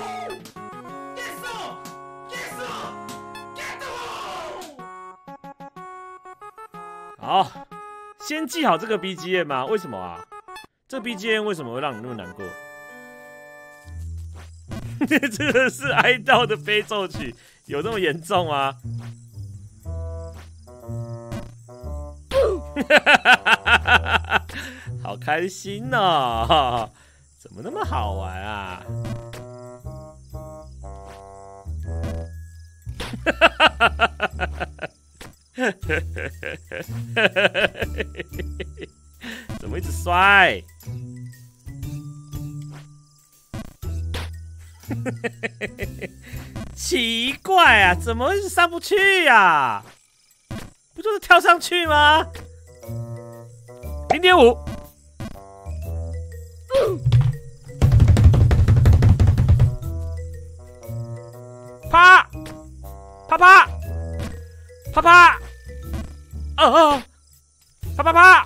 好，先记好这个 BGM 吗？为什么啊？这 BGM 为什么会让你那么难过？这个是哀悼的悲奏曲，有这么严重吗？好开心哦！怎么那么好玩啊？怎么一直摔？奇怪啊，怎么一直上不去呀？不就是跳上去吗？0.5。啪！啪啪！啪啪！啪啪啪！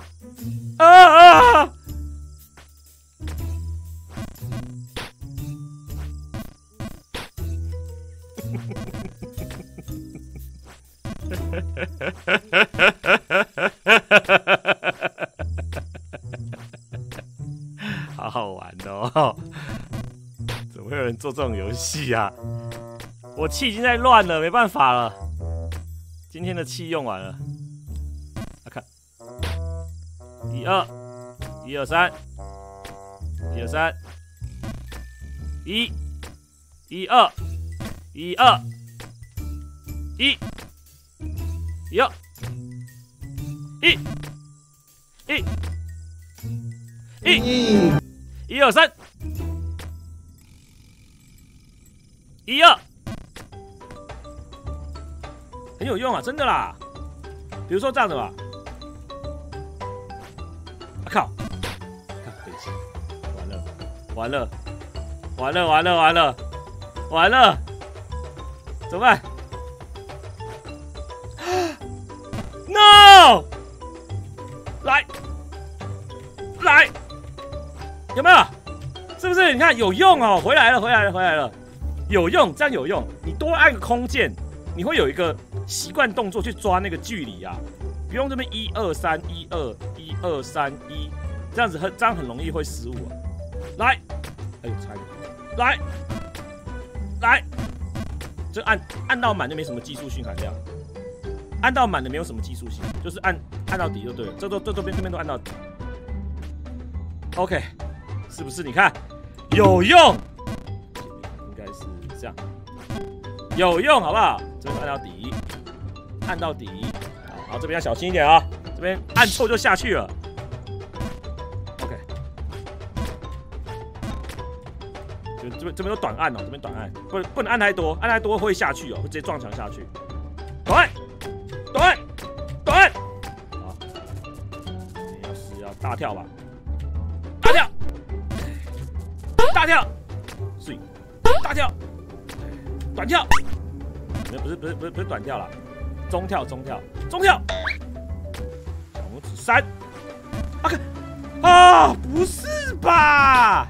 好好玩哦！怎么会有人做这种游戏啊？我气已经在乱了，没办法了。今天的气用完了。来看，1、2、1、2、3、1、2、3、1、1、2、1、2、1、1、1、1、1、1、2、3、1、2。很有用啊，真的啦。比如说这样子吧，啊靠！看，等一下，完了，完了，完了，完了，完了，完了，怎么办 ？No！ 来，来，有没有？是不是？你看有用哦，回来了，回来了，回来了，有用，这样有用。你多按个空键，你会有一个习惯动作去抓那个距离啊，不用这边1、2、3、1、2、1、2、3、1，这样子这样很容易会失误啊。来，哎呦，差一点，来，来，就按到满就没什么技术性含量，按到满的没有什么技术性，就是按到底就对了。这边都按到底。OK， 是不是？你看有用，应该是这样，有用，好不好？这边按到底，按到底，好，这边要小心一点啊，这边按错就下去了。OK， 这边都短按哦，这边短按，不能按太多，按太多会下去哦，会直接撞墙下去。短，好，你要大跳吧，大跳，睡，大跳，短跳。不是短跳啦，中跳，小拇指3，啊，不是吧？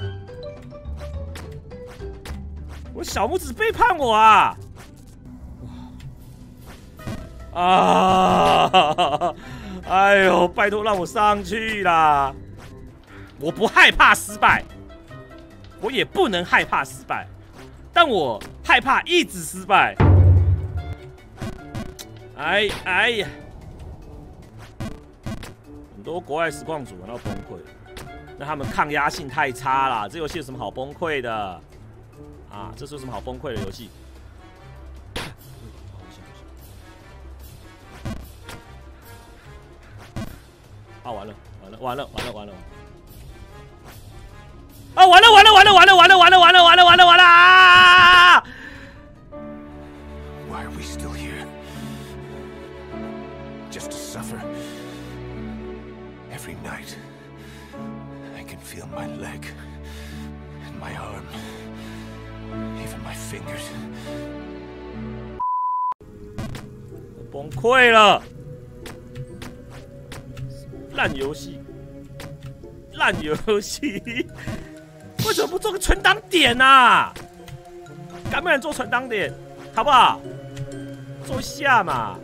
我小拇指背叛我啊！啊！哎呦，拜托让我上去啦！我不害怕失败，我也不能害怕失败，但我害怕一直失败。哎呀，很多国外实况主玩到崩溃，那他们抗压性太差啦，这游戏有什么好崩溃的？啊，这是有什么好崩溃的游戏？啊，完了！啊，完了啊！ Why are we still here? Just to suffer. Every night, I can feel my leg and my arm, even my fingers. 崩溃了！烂游戏，为什么不做个存档点啊？ 敢不敢做存档点？好不好？做一下嘛，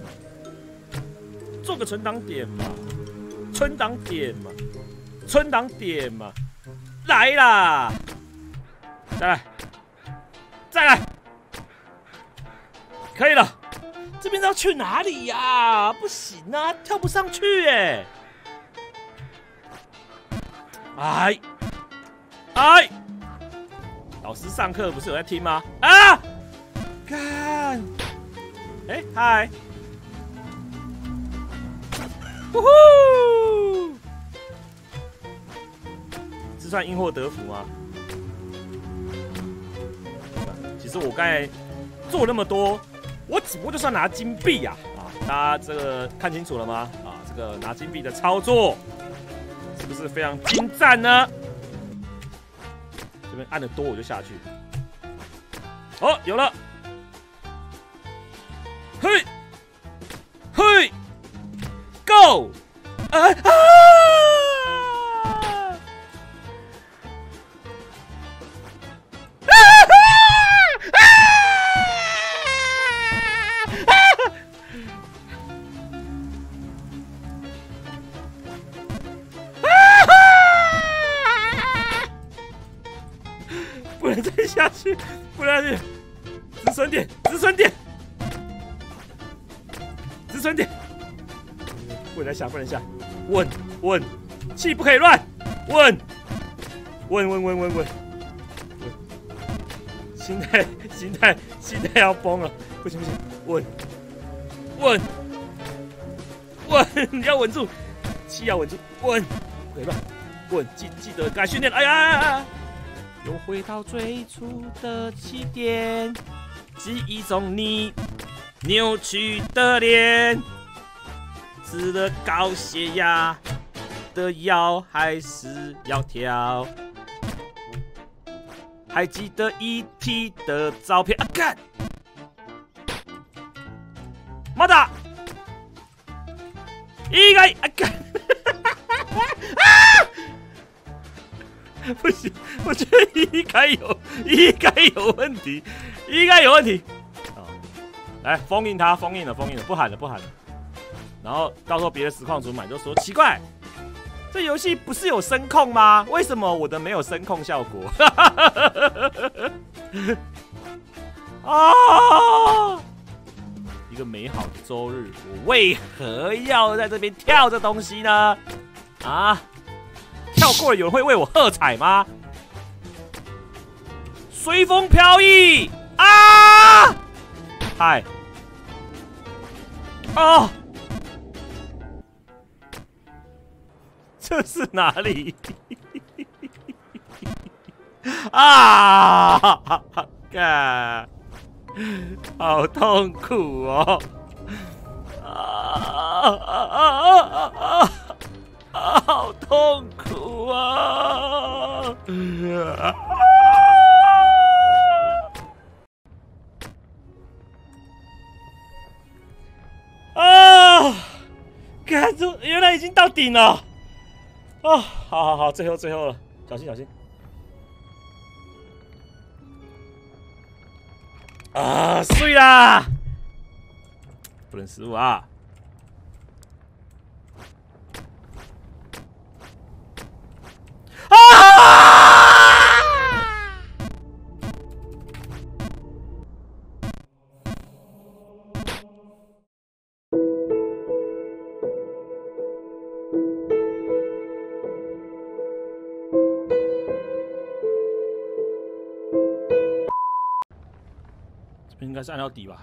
做个存档点嘛，存档点嘛，存档点嘛，来啦！再来，再来，可以了。这边要去哪里呀？不行啊，跳不上去哎！哎，老师上课不是有在听吗？啊！干！哎，嗨！呼呼！这算因祸得福吗？其实我刚才做那么多，我只不过就是要拿金币呀！大家这个看清楚了吗？这个拿金币的操作是不是非常精湛呢？这边按的多我就下去。哦，有了！嘿，嘿 ，Go！ 不能再下去，不能再去，止损点，止损点，止损点，不能下，不能下，稳稳，气不可以乱，稳，稳，心态要崩了，不行，稳，要稳住，气要稳住，稳，不可以乱，稳，记得该训练，哎呀！又回到最初的起点，记忆中你扭曲的脸，吃了高血压的药还是要跳，还记得ET的照片啊！干，妈的，应该啊干！不行，我觉得应该有问题，来封印它，封印了，不喊了。然后到时候别的实况主买就说奇怪，这游戏不是有声控吗？为什么我的没有声控效果？啊！一个美好的周日，我为何要在这边跳这东西呢？啊！跳过了，有人会为我喝彩吗？随风飘逸啊！嗨，哦，这是哪里？啊！干，好痛苦哦！好痛苦啊！看，原来已经到顶了！哦，好，最后了，小心！啊，碎啦！不能失误啊！这边应该是按到底吧？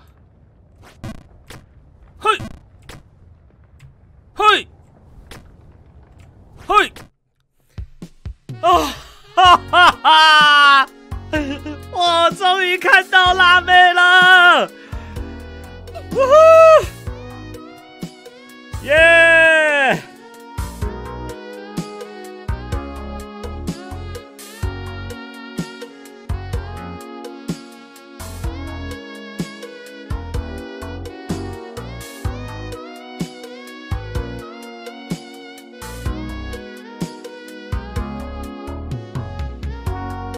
嘿！哦，哈！我终于看到辣妹